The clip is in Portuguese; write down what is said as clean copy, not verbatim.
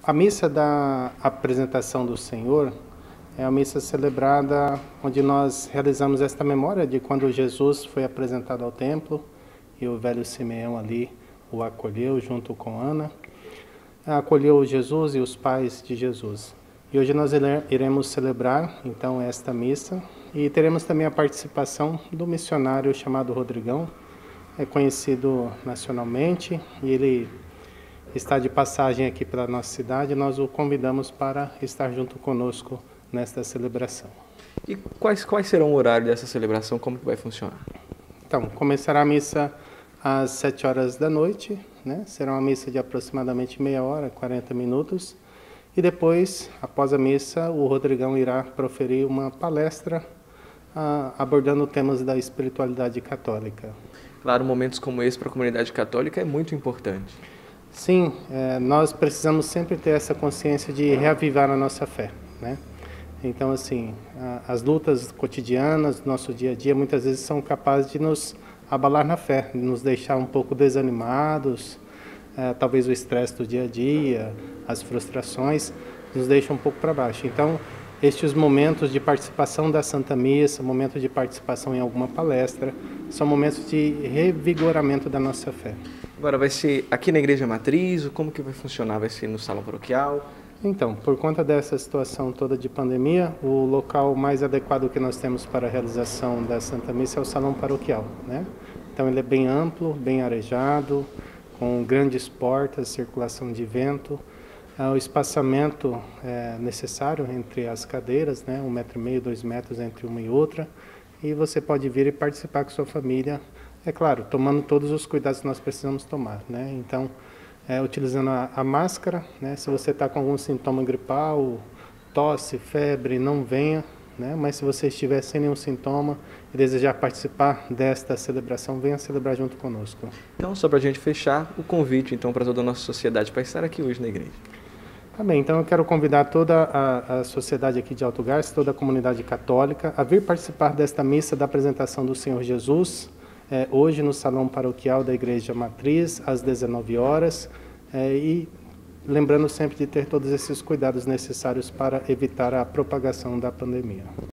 A missa da apresentação do Senhor é a missa celebrada onde nós realizamos esta memória de quando Jesus foi apresentado ao templo e o velho Simeão ali o acolheu junto com Ana. Acolheu Jesus e os pais de Jesus. E hoje nós iremos celebrar então esta missa e teremos também a participação do missionário chamado Rodrigão, é conhecido nacionalmente e ele está de passagem aqui pela nossa cidade. Nós o convidamos para estar junto conosco nesta celebração. E quais serão o horário dessa celebração? Como que vai funcionar? Então, começará a missa às 7 horas da noite, né? Será uma missa de aproximadamente meia hora, 40 minutos. E depois, após a missa, o Rodrigão irá proferir uma palestra abordando temas da espiritualidade católica. Claro, momentos como esse para a comunidade católica é muito importante. Sim, nós precisamos sempre ter essa consciência de reavivar a nossa fé, né? Então, assim, as lutas cotidianas do nosso dia a dia muitas vezes são capazes de nos abalar na fé, de nos deixar um pouco desanimados, talvez o estresse do dia a dia, as frustrações, nos deixam um pouco para baixo. Então, estes momentos de participação da Santa Missa, momentos de participação em alguma palestra, são momentos de revigoramento da nossa fé. Agora, vai ser aqui na Igreja Matriz? Como que vai funcionar? Vai ser no Salão Paroquial? Então, por conta dessa situação toda de pandemia, o local mais adequado que nós temos para a realização da Santa Missa é o Salão Paroquial, né? Então, ele é bem amplo, bem arejado, com grandes portas, circulação de vento. O espaçamento necessário entre as cadeiras, né? 1,5 m, 2 metros entre uma e outra. E você pode vir e participar com sua família, é claro, tomando todos os cuidados que nós precisamos tomar, né? Então, utilizando a máscara, né? Se você está com algum sintoma gripal, tosse, febre, não venha, né? Mas se você estiver sem nenhum sintoma e desejar participar desta celebração, venha celebrar junto conosco. Então, só para a gente fechar, o convite então para toda a nossa sociedade para estar aqui hoje na igreja. Tá bem, então eu quero convidar toda a sociedade aqui de Alto Garças, toda a comunidade católica, a vir participar desta missa da apresentação do Senhor Jesus, hoje no Salão Paroquial da Igreja Matriz, às 19 horas, e lembrando sempre de ter todos esses cuidados necessários para evitar a propagação da pandemia.